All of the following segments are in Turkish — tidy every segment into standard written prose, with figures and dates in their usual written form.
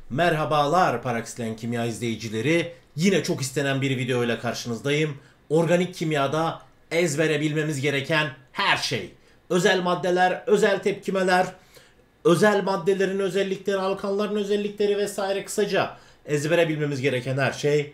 Merhabalar Paraxlen Kimya izleyicileri. Yine çok istenen bir video ile karşınızdayım. Organik kimyada ezbere bilmemiz gereken her şey. Özel maddeler, özel tepkimeler, özel maddelerin özellikleri, alkanların özellikleri vesaire, kısaca ezbere bilmemiz gereken her şey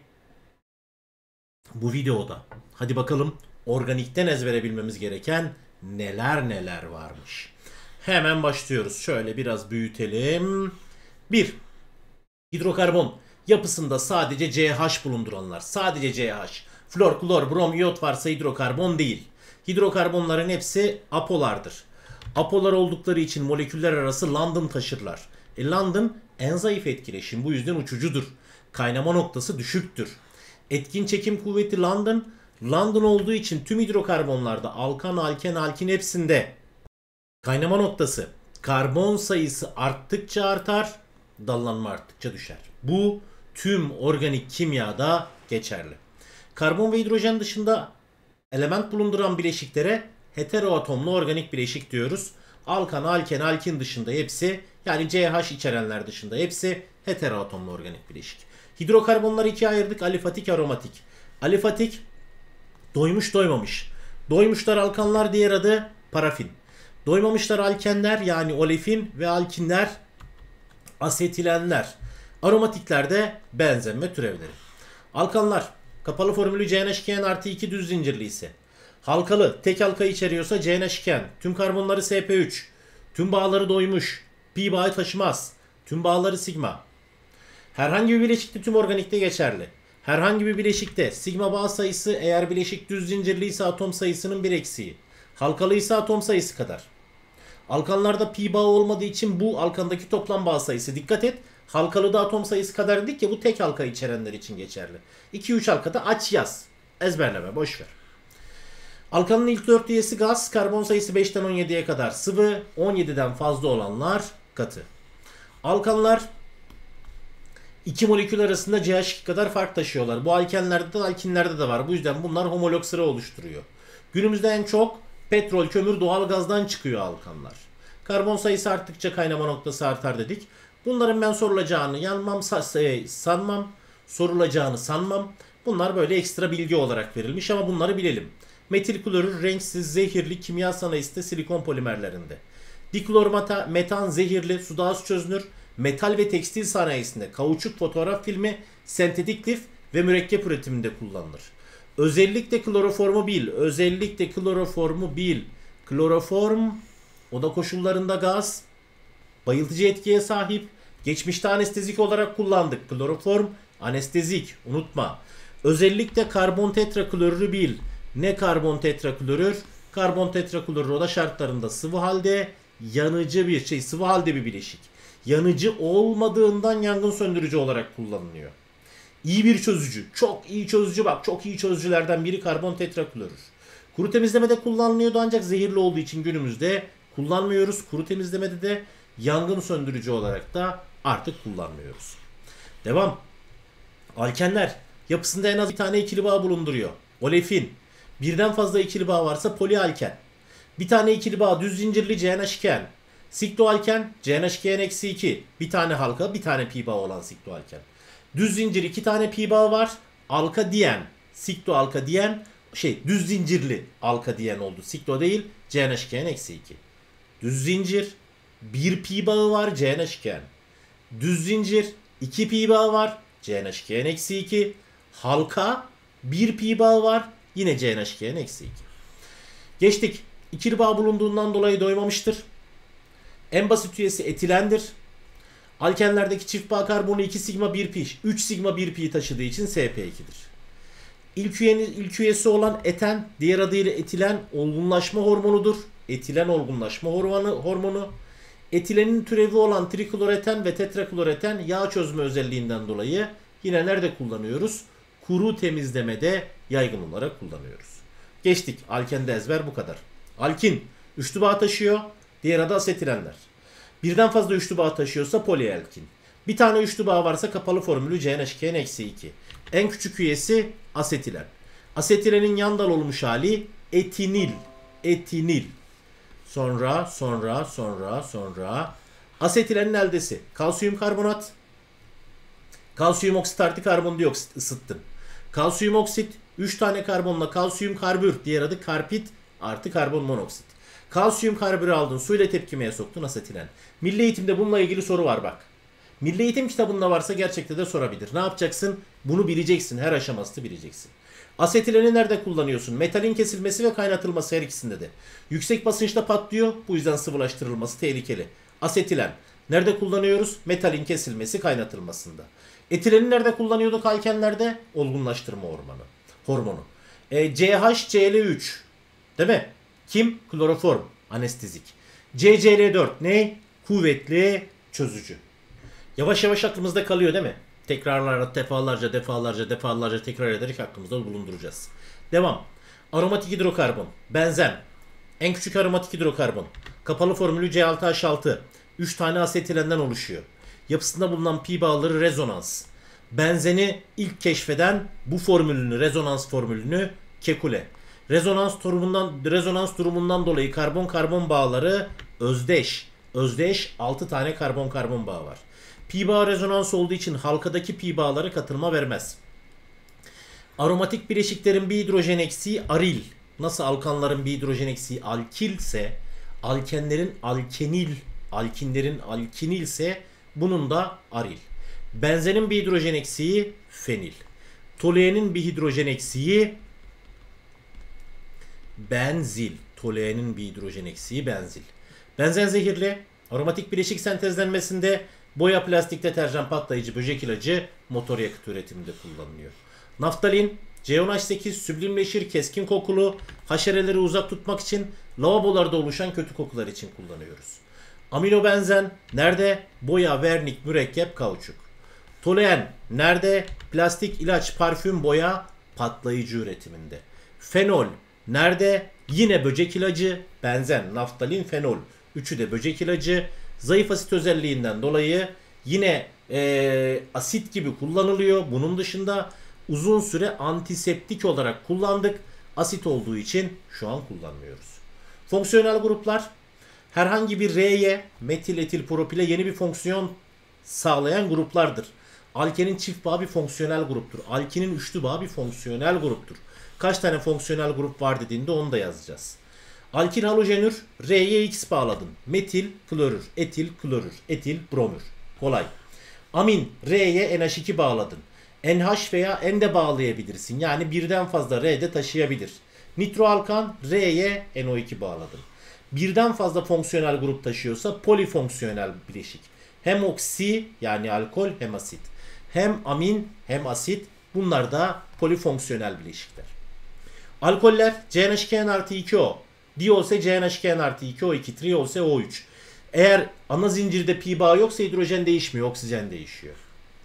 bu videoda. Hadi bakalım organikten ezbere bilmemiz gereken neler varmış. Hemen başlıyoruz. Şöyle biraz büyütelim. 1. Hidrokarbon yapısında sadece CH bulunduranlar. Sadece CH. Flor, klor, brom, iyot varsa hidrokarbon değil. Hidrokarbonların hepsi apolardır. Apolar oldukları için moleküller arası London taşırlar. London en zayıf etkileşim, bu yüzden uçucudur. Kaynama noktası düşüktür. Etkin çekim kuvveti London. London olduğu için tüm hidrokarbonlarda alkan, alken, alkin hepsinde kaynama noktası karbon sayısı arttıkça artar, dallanma arttıkça düşer. Bu tüm organik kimyada geçerli. Karbon ve hidrojen dışında element bulunduran bileşiklere heteroatomlu organik bileşik diyoruz. Alkan, alken, alkin dışında hepsi, yani CH içerenler dışında hepsi heteroatomlu organik bileşik. Hidrokarbonları ikiye ayırdık: alifatik, aromatik. Alifatik doymuş doymamış. Doymuşlar alkanlar, diğer adı parafin. Doymamışlar alkenler, yani olefin, ve alkinler asetilenler. Aromatiklerde benzenme türevleri. Alkanlar kapalı formülü CnH2n artı 2 düz zincirli ise, halkalı tek halka içeriyorsa CnH2n, tüm karbonları sp3, tüm bağları doymuş, pi bağı taşımaz, tüm bağları sigma. Herhangi bir bileşikte tüm organikte geçerli. Herhangi bir bileşikte sigma bağ sayısı eğer bileşik düz zincirli ise atom sayısının bir eksiği, halkalı ise atom sayısı kadar. Alkanlarda pi bağı olmadığı için bu alkandaki toplam bağ sayısı. Dikkat et, halkalıda atom sayısı kadar dedik ya, bu tek halka içerenler için geçerli. 2-3 halkada aç yaz. Ezberleme, boşver. Alkanın ilk 4 üyesi gaz, karbon sayısı 5'ten 17'ye kadar sıvı, 17'den fazla olanlar katı. Alkanlar İki molekül arasında CH2 kadar fark taşıyorlar. Bu alkenlerde de alkinlerde de var. Bu yüzden bunlar homolog sıra oluşturuyor. Günümüzde en çok petrol, kömür, doğal gazdan çıkıyor alkanlar. Karbon sayısı arttıkça kaynama noktası artar dedik. Bunların ben sorulacağını sanmam. Bunlar böyle ekstra bilgi olarak verilmiş ama bunları bilelim. Metil klorür renksiz, zehirli, kimya sanayisinde silikon polimerlerinde. Diklormetan zehirli, suda az çözünür. Metal ve tekstil sanayisinde kauçuk, fotoğraf filmi, sentetik lif ve mürekkep üretiminde kullanılır. Özellikle kloroformu bil. Özellikle kloroformu bil. Kloroform oda koşullarında gaz, bayıltıcı etkiye sahip. Geçmişte anestezik olarak kullandık. Kloroform anestezik, unutma. Özellikle karbon tetraklorürü bil. Ne karbon tetraklorür? Karbon tetraklorür oda şartlarında sıvı halde yanıcı bir sıvı halde bir bileşik. Yanıcı olmadığından yangın söndürücü olarak kullanılıyor. İyi bir çözücü. Çok iyi çözücü, bak, çok iyi çözücülerden biri karbon tetraklorür. Kuru temizlemede kullanılıyordu ancak zehirli olduğu için günümüzde kullanmıyoruz. Kuru temizlemede de yangın söndürücü olarak da artık kullanmıyoruz. Devam. Alkenler yapısında en az bir tane ikili bağ bulunduruyor. Olefin. Birden fazla ikili bağ varsa polialken. Bir tane ikili bağ düz zincirli CnH2n. Sikloalken CnH2n-2. Bir tane halka, bir tane pi bağı olan sikloalken. Düz zincir 2 tane pi bağı var. Alka diyen, siklo alka diyen, düz zincirli alka diyen oldu. Siklo değil, CnH2n-2. Düz zincir 1 pi bağı var, CnH2n. Düz zincir 2 pi bağı var, CnH2n-2. Halka 1 pi bağı var, yine CnH2n-2. Geçtik. İkili bağ bulunduğundan dolayı doymamıştır. En basit üyesi etilendir. Alkenlerdeki çift bağ karbonu 2 sigma 1 pi, 3 sigma 1 pi taşıdığı için sp2'dir. İlk üyesi olan eten, diğer adıyla etilen, olgunlaşma hormonudur. Etilen olgunlaşma hormonu. Etilenin türevi olan trikloreten ve tetrakloreten yağ çözme özelliğinden dolayı yine nerede kullanıyoruz? Kuru temizlemede yaygın olarak kullanıyoruz. Geçtik. Alkende ezber bu kadar. Alkin üçlü bağ taşıyor. Diğer adı asetilenler. Birden fazla üçlü bağ taşıyorsa polialkin. Bir tane üçlü bağ varsa kapalı formülü CnH2n-2. En küçük üyesi asetilen. Asetilenin yan dal olmuş hali etinil. Etinil. Sonra asetilenin eldesi kalsiyum karbonat, Kalsiyum oksit artı karbondioksit ısıttın. Kalsiyum oksit 3 tane karbonla kalsiyum karbür, diğer adı karpit artı karbon monoksit. Kalsiyum karbürü aldın, suyla tepkimeye soktun, asetilen. Milli Eğitim'de bununla ilgili soru var bak. Milli Eğitim kitabında varsa gerçekte de sorabilir. Ne yapacaksın? Bunu bileceksin. Her aşamasını bileceksin. Asetileni nerede kullanıyorsun? Metalin kesilmesi ve kaynatılması, her ikisinde de. Yüksek basınçta patlıyor. Bu yüzden sıvılaştırılması tehlikeli. Asetilen. Nerede kullanıyoruz? Metalin kesilmesi, kaynatılmasında. Etileni nerede kullanıyorduk alkenlerde? Olgunlaştırma hormonu. CHCl3. Değil mi? Kim? Kloroform. Anestezik. CCl4 ne? Kuvvetli çözücü. Yavaş yavaş aklımızda kalıyor değil mi? Tekrarlarla defalarca tekrar ederek aklımızda bulunduracağız. Devam. Aromatik hidrokarbon. Benzen. En küçük aromatik hidrokarbon. Kapalı formülü C6H6. 3 tane asetilenden oluşuyor. Yapısında bulunan pi bağları rezonans. Benzeni ilk keşfeden bu formülünü, rezonans formülünü Kekule. Rezonans durumundan dolayı karbon-karbon bağları özdeş. Özdeş 6 tane karbon-karbon bağı var. Pi bağı rezonans olduğu için halkadaki pi bağları katılma vermez. Aromatik bileşiklerin bir hidrojen eksiği aril. Nasıl alkanların bir hidrojen eksiği alkilse, alkenlerin alkinilse bunun da aril. Benzenin bir hidrojen eksiği fenil. Toluenin bir hidrojen eksiği benzil. Toluenin bir hidrojen eksiği benzil. Benzen zehirli. Aromatik bileşik sentezlenmesinde boya, plastik, deterjan, patlayıcı, böcek ilacı, motor yakıt üretiminde kullanılıyor. Naftalin, C10H8 süblimleşir, keskin kokulu, haşereleri uzak tutmak için, lavabolarda oluşan kötü kokular için kullanıyoruz. Aminobenzen nerede? Boya, vernik, mürekkep, kauçuk. Toluen nerede? Plastik, ilaç, parfüm, boya, patlayıcı üretiminde. Fenol nerede? Yine böcek ilacı, benzen, naftalin, fenol. Üçü de böcek ilacı. Zayıf asit özelliğinden dolayı yine asit gibi kullanılıyor. Bunun dışında uzun süre antiseptik olarak kullandık. Asit olduğu için şu an kullanmıyoruz. Fonksiyonel gruplar herhangi bir R'ye, metil etil propile yeni bir fonksiyon sağlayan gruplardır. Alkenin çift bağı bir fonksiyonel gruptur. Alkinin üçlü bağı bir fonksiyonel gruptur. Kaç tane fonksiyonel grup var dediğinde onu da yazacağız. Alkil halojenür, R'ye X bağladın. Metil klorür, etil klorür, etil bromür. Kolay. Amin, R'ye NH2 bağladın. NH veya N de bağlayabilirsin. Yani birden fazla R de taşıyabilir. Nitroalkan, R'ye NO2 bağladın. Birden fazla fonksiyonel grup taşıyorsa polifonksiyonel bileşik. Hem oksi yani alkol hem asit. Hem amin hem asit. Bunlar da polifonksiyonel bileşikler. Alkoller CnH2n artı 2O. Di olsa CnH2n artı 2O2. Tri olsa O3. Eğer ana zincirde pi bağı yoksa hidrojen değişmiyor. Oksijen değişiyor.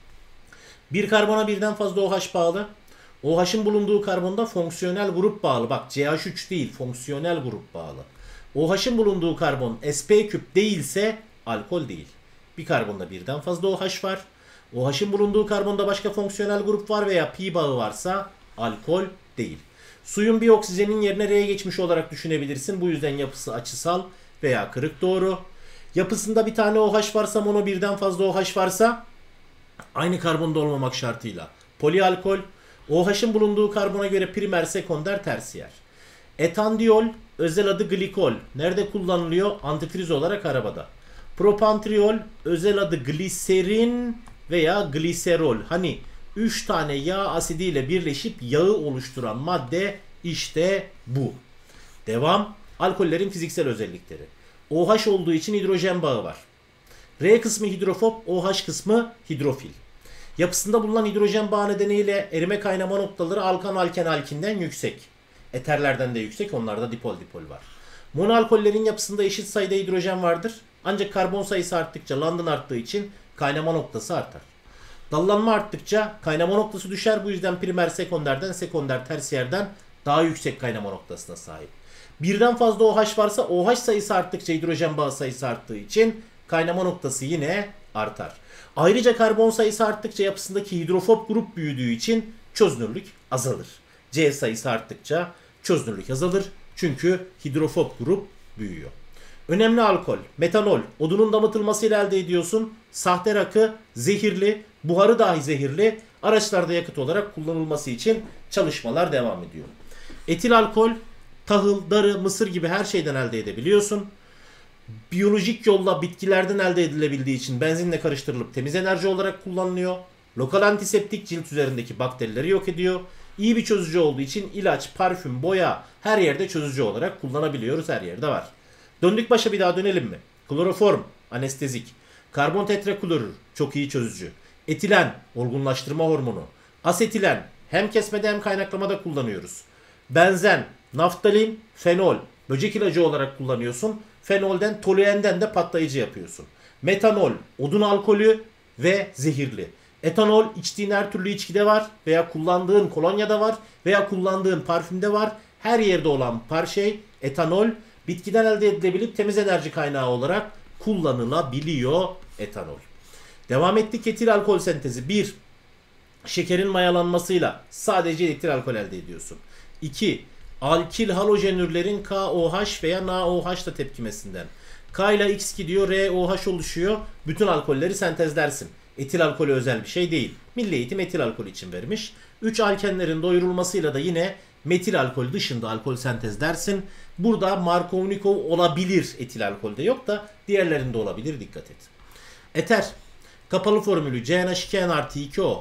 Bir karbona birden fazla OH bağlı. OH'ın bulunduğu karbonda fonksiyonel grup bağlı. Bak CH3 değil, fonksiyonel grup bağlı. OH'ın bulunduğu karbon sp küp değilse alkol değil. Bir karbonda birden fazla OH var. OH'ın bulunduğu karbonda başka fonksiyonel grup var veya pi bağı varsa alkol değil. Suyun bir oksijenin yerine R'ye geçmiş olarak düşünebilirsin. Bu yüzden yapısı açısal veya kırık doğru. Yapısında bir tane OH varsa, mono birden fazla OH varsa aynı karbonda olmamak şartıyla polialkol. OH'ın bulunduğu karbona göre primer, sekonder, tersiyer. Etandiyol özel adı glikol. Nerede kullanılıyor? Antifriz olarak arabada. Propantriol özel adı gliserin veya gliserol. Hani 3 tane yağ asidiyle birleşip yağı oluşturan madde işte bu. Devam. Alkollerin fiziksel özellikleri. OH olduğu için hidrojen bağı var. R kısmı hidrofob, OH kısmı hidrofil. Yapısında bulunan hidrojen bağı nedeniyle erime kaynama noktaları alkan alken alkinden yüksek. Eterlerden de yüksek. Onlarda dipol var. Monoalkollerin yapısında eşit sayıda hidrojen vardır. Ancak karbon sayısı arttıkça London arttığı için kaynama noktası artar. Dallanma arttıkça kaynama noktası düşer. Bu yüzden primer sekonderden, sekonder tersiyerden daha yüksek kaynama noktasına sahip. Birden fazla OH varsa OH sayısı arttıkça hidrojen bağı sayısı arttığı için kaynama noktası yine artar. Ayrıca karbon sayısı arttıkça yapısındaki hidrofob grup büyüdüğü için çözünürlük azalır. C sayısı arttıkça çözünürlük azalır. Çünkü hidrofob grup büyüyor. Önemli alkol, metanol, odunun damıtılmasıyla elde ediyorsun. Sahte rakı, zehirli, buharı dahi zehirli. Araçlarda yakıt olarak kullanılması için çalışmalar devam ediyor. Etil alkol, tahıl, darı, mısır gibi her şeyden elde edebiliyorsun. Biyolojik yolla bitkilerden elde edilebildiği için benzinle karıştırılıp temiz enerji olarak kullanılıyor. Lokal antiseptik, cilt üzerindeki bakterileri yok ediyor. İyi bir çözücü olduğu için ilaç, parfüm, boya her yerde çözücü olarak kullanabiliyoruz. Her yerde var. Döndük başa, bir daha dönelim mi? Kloroform, anestezik. Karbon tetraklorür, çok iyi çözücü. Etilen, olgunlaştırma hormonu. Asetilen, hem kesmede hem kaynaklamada kullanıyoruz. Benzen, naftalin, fenol, böcek ilacı olarak kullanıyorsun. Fenolden, toluenden de patlayıcı yapıyorsun. Metanol, odun alkolü ve zehirli. Etanol içtiğin her türlü içkide var veya kullandığın kolonyada var veya kullandığın parfümde var. Her yerde olan şey etanol, bitkiden elde edilebilip temiz enerji kaynağı olarak kullanılabiliyor etanol. Devam ettik, etil alkol sentezi. 1. Şekerin mayalanmasıyla sadece etil alkol elde ediyorsun. 2. Alkil halojenürlerin KOH veya NaOH da tepkimesinden. K ile X gidiyor, ROH oluşuyor. Bütün alkolleri sentezlersin. Etil alkolü özel bir şey değil. Milli Eğitim etil alkol için vermiş. 3 alkenlerin doyurulmasıyla da yine metil alkol dışında alkol sentezlersin. Burada Markovnikov olabilir, etil alkolde yok da diğerlerinde olabilir, dikkat et. Eter. Kapalı formülü CnH2n+2O.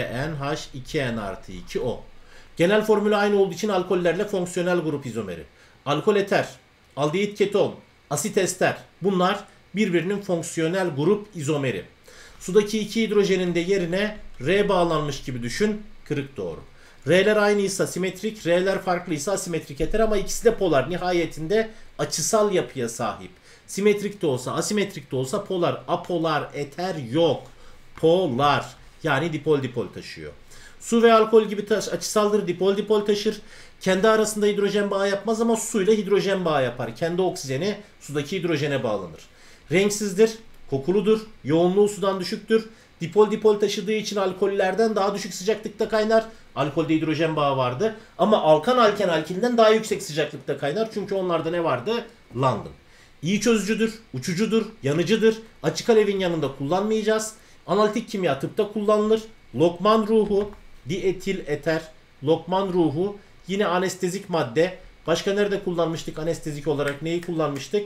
CnH2n+2O. Genel formülü aynı olduğu için alkollerle fonksiyonel grup izomeri. Alkol eter, aldehit keton, asit ester. Bunlar birbirinin fonksiyonel grup izomeri. Sudaki 2 hidrojenin de yerine R bağlanmış gibi düşün. Kırık doğru. R'ler aynıysa simetrik, R'ler farklıysa asimetrik eter ama ikisi de polar. Nihayetinde açısal yapıya sahip. Simetrik de olsa, asimetrik de olsa polar. Apolar eter yok. Polar. Yani dipol dipol taşıyor. Su ve alkol gibi açısaldır, dipol dipol taşır. Kendi arasında hidrojen bağı yapmaz ama suyla hidrojen bağı yapar. Kendi oksijeni sudaki hidrojene bağlanır. Renksizdir, kokuludur, yoğunluğu sudan düşüktür. Dipol dipol taşıdığı için alkollerden daha düşük sıcaklıkta kaynar. Alkolde hidrojen bağı vardı. Ama alkan alken alkilden daha yüksek sıcaklıkta kaynar. Çünkü onlarda ne vardı? London. İyi çözücüdür, uçucudur, yanıcıdır. Açık alevin yanında kullanmayacağız. Analitik kimya tıpta kullanılır. Lokman ruhu, dietil eter, Lokman ruhu yine anestezik madde. Başka nerede kullanmıştık anestezik olarak? Neyi kullanmıştık?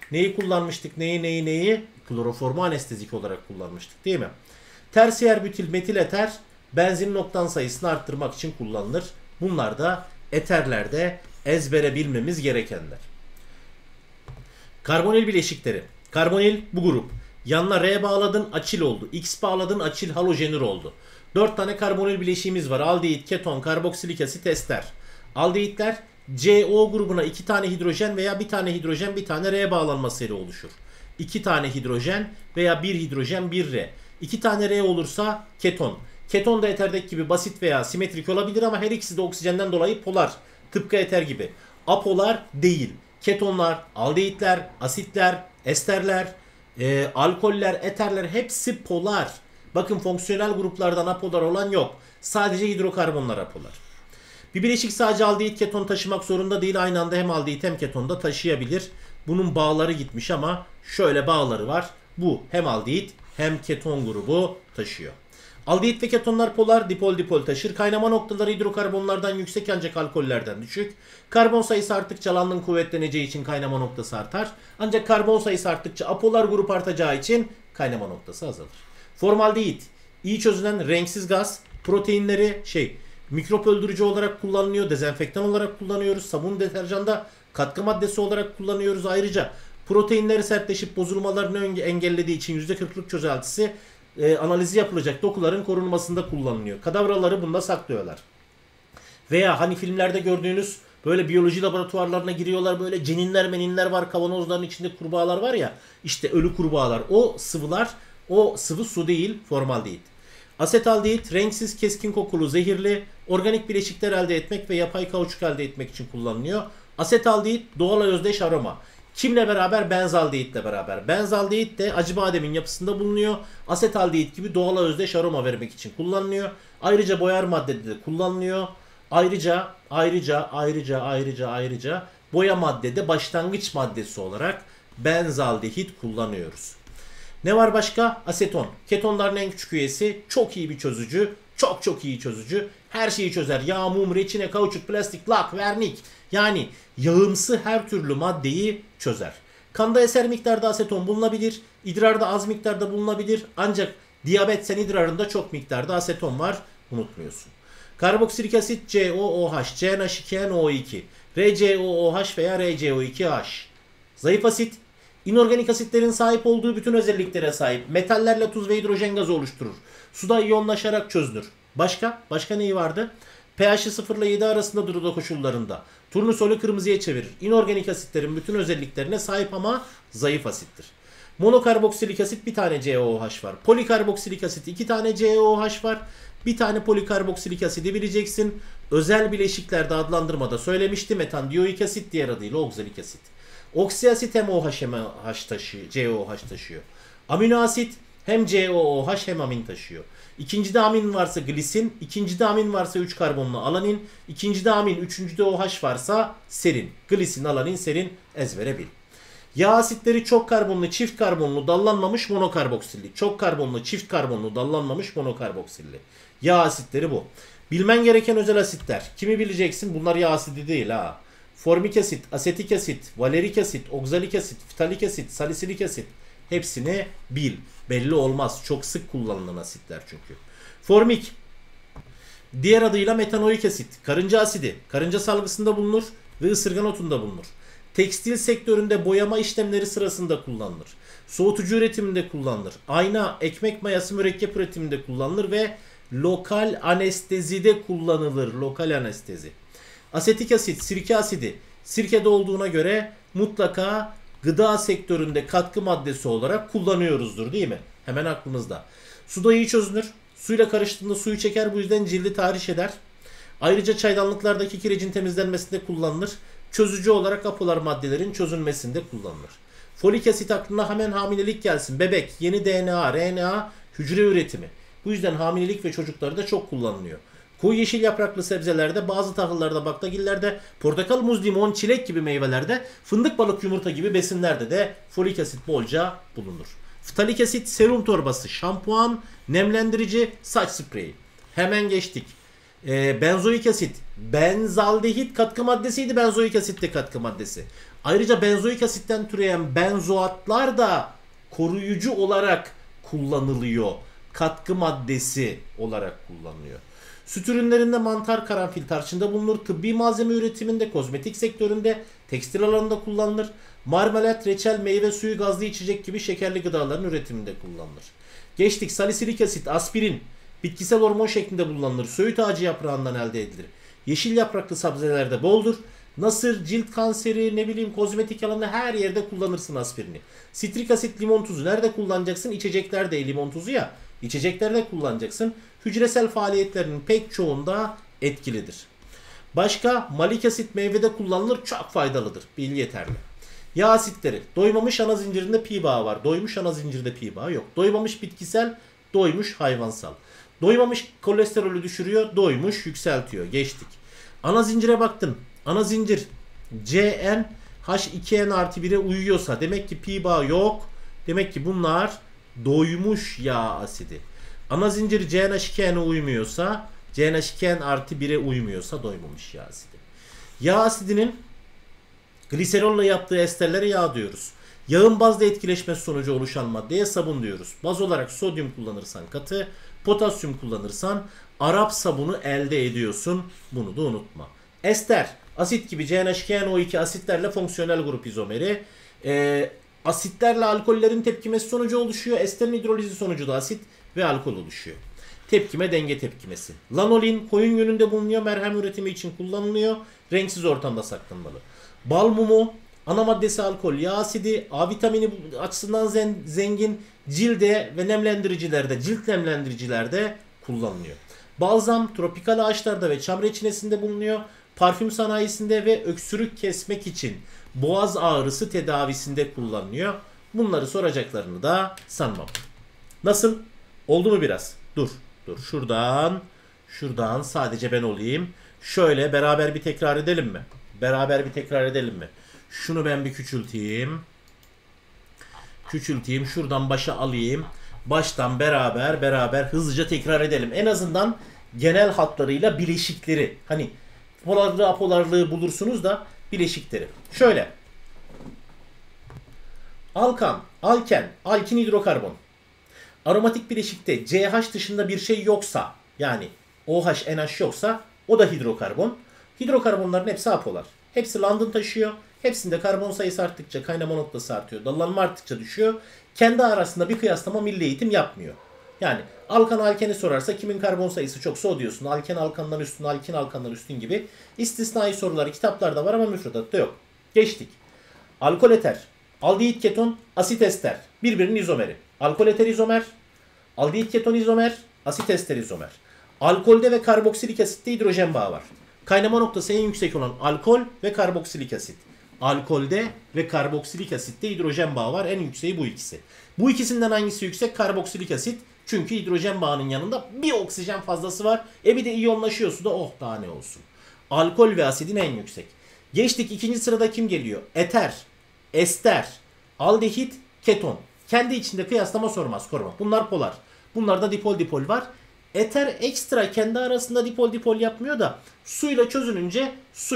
Neyi? Kloroformu anestezik olarak kullanmıştık değil mi? Tersiyer bütil metil eter benzin noktan sayısını arttırmak için kullanılır. Bunlar da eterlerde ezbere bilmemiz gerekenler. Karbonil bileşikleri. Karbonil bu grup. Yanına R bağladın açil oldu. X bağladın açil halojenür oldu. 4 tane karbonil bileşiğimiz var. Aldehit, keton, karboksilik asit, ester. Aldehitler CO grubuna 2 tane hidrojen veya 1 tane hidrojen 1 tane R bağlanmasıyla oluşur. 2 tane hidrojen veya 1 hidrojen 1 R. 2 tane R olursa keton. Keton da eterdeki gibi basit veya simetrik olabilir ama her ikisi de oksijenden dolayı polar. Tıpkı eter gibi. Apolar değil. Ketonlar, aldehitler, asitler, esterler, alkoller, eterler hepsi polar. Bakın fonksiyonel gruplardan apolar olan yok. Sadece hidrokarbonlar apolar. Bir bileşik sadece aldehit keton taşımak zorunda değil. Aynı anda hem aldehit hem keton da taşıyabilir. Bunun bağları gitmiş ama şöyle bağları var. Bu hem aldehit hem keton grubu taşıyor. Aldehit ve ketonlar polar, dipol dipol taşır. Kaynama noktaları hidrokarbonlardan yüksek ancak alkollerden düşük. Karbon sayısı arttıkça London kuvvetleneceği için kaynama noktası artar. Ancak karbon sayısı arttıkça apolar grup artacağı için kaynama noktası azalır. Formaldehit iyi çözülen renksiz gaz. Proteinleri mikrop öldürücü olarak kullanılıyor. Dezenfektan olarak kullanıyoruz. Sabun, deterjanda katkı maddesi olarak kullanıyoruz. Ayrıca proteinleri sertleşip bozulmalarını engellediği için %40'lık çözeltisi analizi yapılacak dokuların korunmasında kullanılıyor. Kadavraları bunda saklıyorlar. Veya hani filmlerde gördüğünüz böyle biyoloji laboratuvarlarına giriyorlar, böyle ceninler meninler var, kavanozların içinde kurbağalar var ya, işte ölü kurbağalar, o sıvılar, o sıvı su değil, formaldehit. Asetaldehit renksiz, keskin kokulu, zehirli, organik bileşikler elde etmek ve yapay kauçuk elde etmek için kullanılıyor. Asetaldehit doğal özdeş aroma. Kimle beraber? Benzaldehitle beraber. Benzaldehit de acı bademin yapısında bulunuyor. Asetaldehit gibi doğal özdeş aroma vermek için kullanılıyor. Ayrıca boyar maddede de kullanılıyor. Ayrıca boya maddede başlangıç maddesi olarak benzaldehit kullanıyoruz. Ne var başka? Aseton. Ketonların en küçük üyesi. Çok iyi bir çözücü. Çok çok iyi çözücü. Her şeyi çözer. Yağ, mum, reçine, kauçuk, plastik, lak, vernik. Yani yağımsı her türlü maddeyi çözer. Kanda eser miktarda aseton bulunabilir. İdrarda az miktarda bulunabilir. Ancak diyabet sen idrarında çok miktarda aseton var. Unutmuyorsun. Karboksilik asit COOH, CNH2NO2, RCOOH veya RCO2H. Zayıf asit, inorganik asitlerin sahip olduğu bütün özelliklere sahip. Metallerle tuz ve hidrojen gazı oluşturur. Suda iyonlaşarak çözünür. Başka neyi vardı? pH'i 0 ile 7 arasında durur koşullarında. Turnusolü kırmızıya çevirir. İnorganik asitlerin bütün özelliklerine sahip ama zayıf asittir. Monokarboksilik asit bir tane COOH var. Polikarboksilik asit 2 tane COOH var. Bir tane polikarboksilik asidi bileceksin. Özel bileşiklerde adlandırmada söylemiştim. Metandiyoik asit, diğer adıyla oksalik asit. Oksiasit hem OH hem H taşıyor, COOH taşıyor. Amino asit hem COOH hem amin taşıyor. İkincide amin varsa glisin, ikincide amin varsa 3 karbonlu alanin, ikincide amin, üçüncüde OH varsa serin. Glisin, alanin, serin, ezbere bil. Yağ asitleri çok karbonlu, çift karbonlu, dallanmamış monokarboksilli. Çok karbonlu, çift karbonlu, dallanmamış monokarboksilli. Yağ asitleri bu. Bilmen gereken özel asitler. Kimi bileceksin? Bunlar yağ asidi değil ha. Formik asit, asetik asit, valerik asit, oksalik asit, fitalik asit, salisilik asit. Hepsini bil. Belli olmaz. Çok sık kullanılan asitler çünkü. Formik, diğer adıyla metanoik asit, karınca asidi. Karınca salgısında bulunur ve ısırgan otunda bulunur. Tekstil sektöründe boyama işlemleri sırasında kullanılır. Soğutucu üretiminde kullanılır. Ayna, ekmek mayası, mürekkep üretiminde kullanılır ve lokal anestezide kullanılır. Lokal anestezi. Asetik asit, sirke asidi. Sirkede olduğuna göre mutlaka gıda sektöründe katkı maddesi olarak kullanıyoruzdur değil mi? Hemen aklımızda. Suda iyi çözünür. Suyla karıştığında suyu çeker, bu yüzden cildi tahriş eder. Ayrıca çaydanlıklardaki kirecin temizlenmesinde kullanılır. Çözücü olarak apolar maddelerin çözülmesinde kullanılır. Folik asit aklına hemen hamilelik gelsin. Bebek, yeni DNA, RNA, hücre üretimi. Bu yüzden hamilelik ve çocuklarda çok kullanılıyor. Koyu yeşil yapraklı sebzelerde, bazı tahıllarda, baklagillerde, portakal, muz, limon, çilek gibi meyvelerde, fındık, balık, yumurta gibi besinlerde de folik asit bolca bulunur. Ftalik asit serum torbası, şampuan, nemlendirici, saç spreyi. Hemen geçtik. Benzoik asit, benzaldehit katkı maddesiydi, benzoik asit de katkı maddesi. Ayrıca benzoik asitten türeyen benzoatlar da koruyucu olarak kullanılıyor. Katkı maddesi olarak kullanılıyor. Süt ürünlerinde mantar, karanfil, tarçında bulunur. Tıbbi malzeme üretiminde, kozmetik sektöründe, tekstil alanında kullanılır. Marmelat, reçel, meyve suyu, gazlı içecek gibi şekerli gıdaların üretiminde kullanılır. Geçtik. Salisilik asit, aspirin, bitkisel hormon şeklinde kullanılır. Söğüt ağacı yaprağından elde edilir. Yeşil yapraklı sebzelerde boldur. Nasır, cilt kanseri, ne bileyim kozmetik alanında her yerde kullanırsın aspirini. Sitrik asit, limon tuzu. Nerede kullanacaksın? İçeceklerde limon tuzu ya. İçeceklerde kullanacaksın. Hücresel faaliyetlerinin pek çoğunda etkilidir. Başka, malik asit meyvede kullanılır. Çok faydalıdır. Bil yeterli. Yağ asitleri. Doymamış ana zincirinde pi bağı var. Doymuş ana zincirde pi bağı yok. Doymamış bitkisel, doymuş hayvansal. Doymamış kolesterolü düşürüyor. Doymuş yükseltiyor. Geçtik. Ana zincire baktın. Ana zincir CN H2N artı 1'e uyuyorsa demek ki pi bağı yok. Demek ki bunlar doymuş yağ asidi. Ana zincir CNH2N'e uymuyorsa, CNH2N artı 1'e uymuyorsa doymamış yağ asidi. Yağ asidinin gliserolla yaptığı esterlere yağ diyoruz. Yağın bazla etkileşmesi sonucu oluşan maddeye sabun diyoruz. Baz olarak sodyum kullanırsan katı, potasyum kullanırsan Arap sabunu elde ediyorsun. Bunu da unutma. Ester, asit gibi CNH2NO2 asitlerle fonksiyonel grup izomeri. Asitlerle alkollerin tepkimesi sonucu oluşuyor. Esterin hidrolizi sonucu da asit ve alkol oluşuyor. Tepkime denge tepkimesi. Lanolin koyun yönünde bulunuyor. Merhem üretimi için kullanılıyor. Renksiz ortamda saklanmalı. Bal mumu, ana maddesi alkol, yağ asidi, A vitamini açısından zengin, cilde ve nemlendiricilerde, cilt nemlendiricilerde kullanılıyor. Balzam tropikal ağaçlarda ve çam reçinesinde bulunuyor. Parfüm sanayisinde ve öksürük kesmek için boğaz ağrısı tedavisinde kullanılıyor. Bunları soracaklarını da sanmam. Nasıl? Oldu mu biraz? Dur. Şuradan sadece ben olayım. Şöyle beraber bir tekrar edelim mi? Şunu ben bir küçülteyim. küçülteyim. Şuradan başa alayım. Baştan beraber hızlıca tekrar edelim. En azından genel hatlarıyla bileşikleri. Hani polarlığı apolarlığı bulursunuz da bileşikleri. Şöyle. Alkan, alken, alkin hidrokarbon. Aromatik bileşikte CH dışında bir şey yoksa, yani OH, NH yoksa o da hidrokarbon. Hidrokarbonların hepsi apolar. Hepsi London taşıyor. Hepsinde karbon sayısı arttıkça kaynama noktası artıyor. Dallanma arttıkça düşüyor. Kendi arasında bir kıyaslama milli eğitim yapmıyor. Yani alkan alkeni sorarsa kimin karbon sayısı çoksa o diyorsun. Alken alkandan üstün, alkin alkandan üstün gibi istisnai soruları kitaplarda var ama müfredatta yok. Geçtik. Alkol eter, aldehit keton, asit ester. Birbirinin izomeri. Alkol eter izomer, aldehit keton izomer, asit ester izomer. Alkolde ve karboksilik asitte hidrojen bağı var. Kaynama noktası en yüksek olan alkol ve karboksilik asit. Alkolde ve karboksilik asitte hidrojen bağı var. En yükseği bu ikisi. Bu ikisinden hangisi yüksek? Karboksilik asit. Çünkü hidrojen bağının yanında bir oksijen fazlası var. Bir de iyonlaşıyor suda. Oh daha ne olsun. Alkol ve asidin en yüksek. Geçtik, ikinci sırada kim geliyor? Eter, ester, aldehit, keton. Kendi içinde kıyaslama sormaz, koruma. Bunlar polar. Bunlarda dipol dipol var. Eter ekstra kendi arasında dipol dipol yapmıyor da suyla çözününce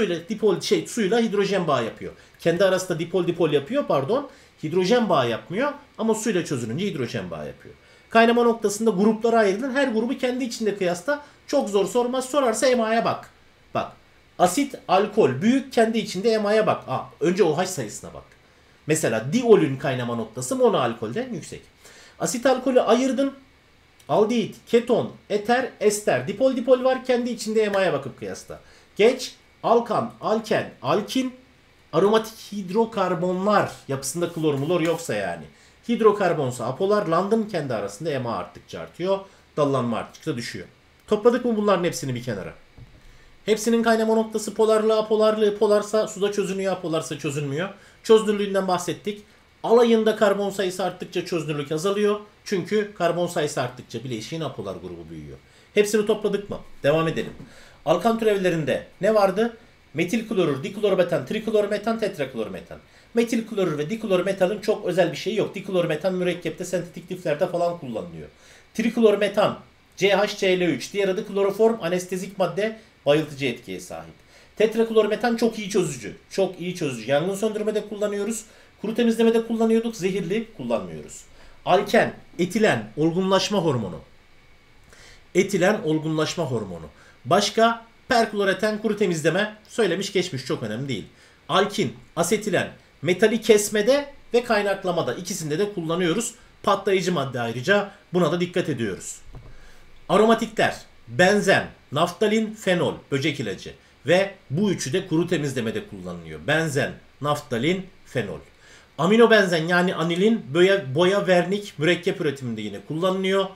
suyla hidrojen bağı yapıyor. Kendi arasında dipol dipol yapıyor, pardon. Hidrojen bağı yapmıyor ama suyla çözününce hidrojen bağı yapıyor. Kaynama noktasında gruplara ayrılın. Her grubu kendi içinde kıyasla. Çok zor sormaz. Sorarsa EMA'ya bak. Bak. Asit, alkol büyük, kendi içinde EMA'ya bak. Önce OH sayısına bak. Mesela diolün kaynama noktası monoalkolden yüksek. Asit alkolü ayırdın. Aldehit, keton, eter, ester. Dipol dipol var. Kendi içinde EMA'ya bakıp kıyasla. Geç. Alkan, alken, alkin. Aromatik hidrokarbonlar. Yapısında klor mulor yoksa yani. Hidrokarbonsa apolar. London kendi arasında EMA arttıkça artıyor. Dallanma arttıkça düşüyor. Topladık mı bunların hepsini bir kenara? Hepsinin kaynama noktası polarlığı, apolarlığı. Polarsa suda çözünüyor, apolarsa çözünmüyor. Çözünürlüğünden bahsettik. Alayında karbon sayısı arttıkça çözünürlük azalıyor. Çünkü karbon sayısı arttıkça bileşiğin apolar grubu büyüyor. Hepsini topladık mı? Devam edelim. Alkan türevlerinde ne vardı? Metil klorür, diklormetan, triklormetan, tetraklormetan. Metil klorür ve diklormetanın çok özel bir şeyi yok. Diklormetan mürekkepte, sentetik liflerde falan kullanılıyor. Triklormetan, CHCl3, diğer adı kloroform, anestezik madde, bayıltıcı etkiye sahip. Tetraklormetan çok iyi çözücü. Çok iyi çözücü. Yangın söndürmede kullanıyoruz. Kuru temizlemede kullanıyorduk. Zehirli kullanmıyoruz. Alken, etilen, olgunlaşma hormonu. Etilen, olgunlaşma hormonu. Başka? Perkloreten, kuru temizleme. Söylemiş geçmiş, çok önemli değil. Alkin, asetilen, metali kesmede ve kaynaklamada. İkisinde de kullanıyoruz. Patlayıcı madde ayrıca. Buna da dikkat ediyoruz. Aromatikler. Benzen, naftalin, fenol, böcek ilacı. Ve bu üçü de kuru temizlemede kullanılıyor. Benzen, naftalin, fenol. Aminobenzen yani anilin boya vernik mürekkep üretiminde yine kullanılıyor.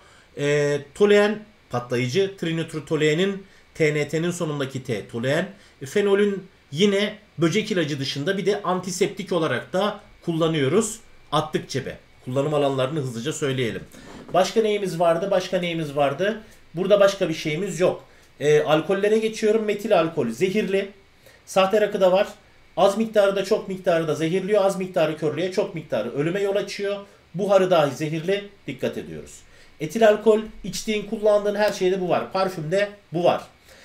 Toluen patlayıcı, trinitrotoluenin TNT'nin sonundaki T toluen. Fenolün yine böcek ilacı dışında bir de antiseptik olarak da kullanıyoruz. Attık cebe. Kullanım alanlarını hızlıca söyleyelim. Başka neyimiz vardı? Burada başka bir şeyimiz yok. Alkollere geçiyorum. Metil alkol zehirli. Sahte rakı da var. Az miktarı da çok miktarı da zehirliyor. Az miktarı körlüğe, çok miktarı ölüme yol açıyor. Buharı dahi zehirli. Dikkat ediyoruz. Etil alkol içtiğin, kullandığın her şeyde bu var. Parfümde bu var.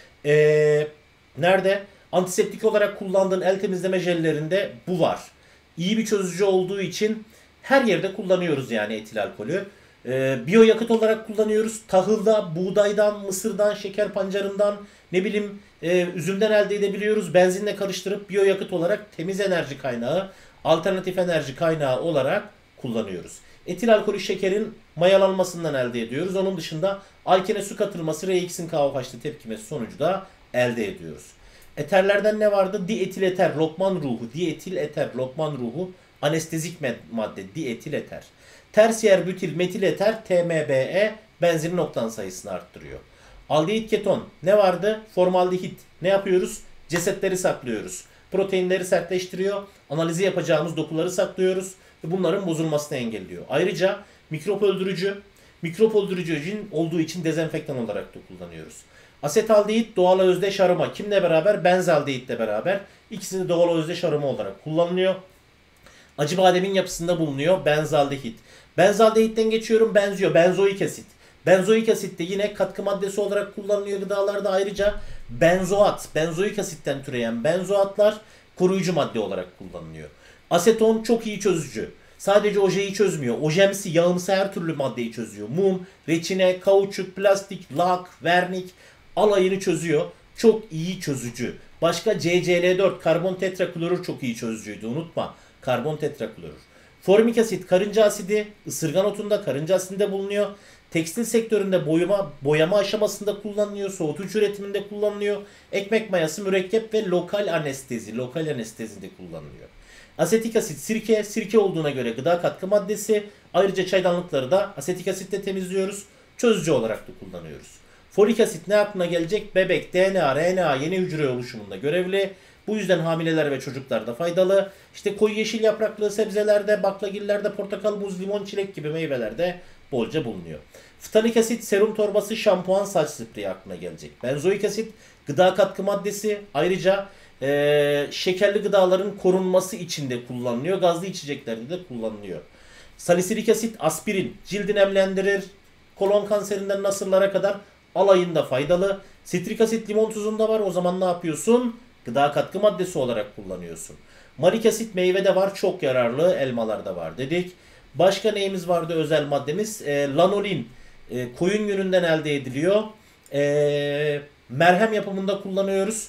Nerede? Antiseptik olarak kullandığın el temizleme jellerinde bu var. İyi bir çözücü olduğu için her yerde kullanıyoruz yani etil alkolü. Biyoyakıt olarak kullanıyoruz. Tahılda, buğdaydan, mısırdan, şeker pancarından, üzümden elde edebiliyoruz. Benzinle karıştırıp biyoyakıt olarak temiz enerji kaynağı, alternatif enerji kaynağı olarak kullanıyoruz. Etil alkolü şekerin mayalanmasından elde ediyoruz. Onun dışında alkene su katılması, Redox'in KOH'lı tepkimesi sonucu da elde ediyoruz. Eterlerden ne vardı? Dietil eter, Lokman ruhu, dietil eter, Lokman ruhu, anestezik madde, dietil eter. Tersiyer bütil metil eter, TMBE, benzinin oktan sayısını arttırıyor. Aldehit keton ne vardı? Formaldehit. Ne yapıyoruz? Cesetleri saklıyoruz. Proteinleri sertleştiriyor. Analizi yapacağımız dokuları saklıyoruz. Ve bunların bozulmasını engelliyor. Ayrıca mikrop öldürücü olduğu için dezenfektan olarak da kullanıyoruz. Asetaldehit doğal özdeş aroma. Kimle beraber? Benzaldehitle beraber. İkisi de doğal özdeş aroma olarak kullanılıyor. Acıbadem'in yapısında bulunuyor benzaldehit. Benzaldehitten geçiyorum, benziyor. Benzoik asit. Benzoik asit de yine katkı maddesi olarak kullanılıyor gıdalarda. Ayrıca benzoat, benzoik asitten türeyen benzoatlar koruyucu madde olarak kullanılıyor. Aseton çok iyi çözücü. Sadece ojeyi çözmüyor. Ojemsi, yağımsı her türlü maddeyi çözüyor. Mum, reçine, kauçuk, plastik, lak, vernik alayını çözüyor. Çok iyi çözücü. Başka CCl4, karbon tetraklorür çok iyi çözücüydü. Unutma. Karbon tetraklorür. Formik asit karınca asidi, ısırgan otunda karınca asidinde bulunuyor. Tekstil sektöründe boyama aşamasında kullanılıyor. Soğutucu üretiminde kullanılıyor. Ekmek mayası, mürekkep ve lokal anestezide kullanılıyor. Asetik asit sirke olduğuna göre gıda katkı maddesi. Ayrıca çaydanlıkları da asetik asitle temizliyoruz. Çözücü olarak da kullanıyoruz. Folik asit ne aklına gelecek? Bebek, DNA, RNA yeni hücre oluşumunda görevli. Bu yüzden hamileler ve çocuklarda faydalı. İşte koyu yeşil yapraklı sebzelerde, baklagillerde, portakal, muz, limon, çilek gibi meyvelerde bolca bulunuyor. Ftalik asit serum torbası, şampuan, saç spreyi aklına gelecek. Benzoik asit gıda katkı maddesi. Ayrıca şekerli gıdaların korunması için de kullanılıyor. Gazlı içeceklerde de kullanılıyor. Salisilik asit aspirin, cildi nemlendirir. Kolon kanserinden nasırlara kadar alayında faydalı. Sitrik asit limon tuzunda var. O zaman ne yapıyorsun? Gıda katkı maddesi olarak kullanıyorsun. Malik asit meyvede var. Çok yararlı. Elmalarda var dedik. Başka neyimiz vardı özel maddemiz? Lanolin. Koyun yününden elde ediliyor. Merhem yapımında kullanıyoruz.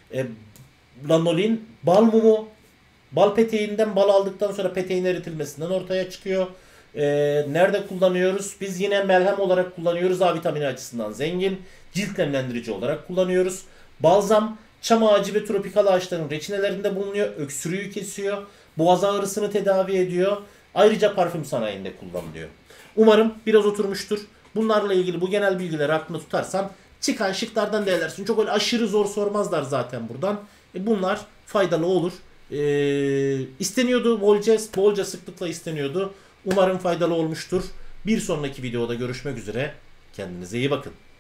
Lanolin. Bal mumu. Bal peteğinden bal aldıktan sonra peteğin eritilmesinden ortaya çıkıyor. Nerede kullanıyoruz? Biz yine merhem olarak kullanıyoruz. A vitamini açısından zengin. Cilt nemlendirici olarak kullanıyoruz. Balzam çam ağacı ve tropikal ağaçların reçinelerinde bulunuyor. Öksürüğü kesiyor. Boğaz ağrısını tedavi ediyor. Ayrıca parfüm sanayinde kullanılıyor. Umarım biraz oturmuştur. Bunlarla ilgili bu genel bilgileri aklında tutarsan çıkan şıklardan değerlersin. Çok öyle aşırı zor sormazlar zaten buradan. Bunlar faydalı olur. İsteniyordu bolca sıklıkla isteniyordu. Umarım faydalı olmuştur. Bir sonraki videoda görüşmek üzere. Kendinize iyi bakın.